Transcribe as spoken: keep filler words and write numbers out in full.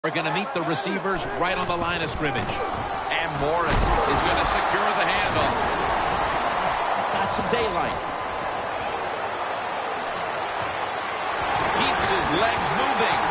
We're going to meet the receivers right on the line of scrimmage. And Morris is going to secure the handoff. He's got some daylight. Keeps his legs moving.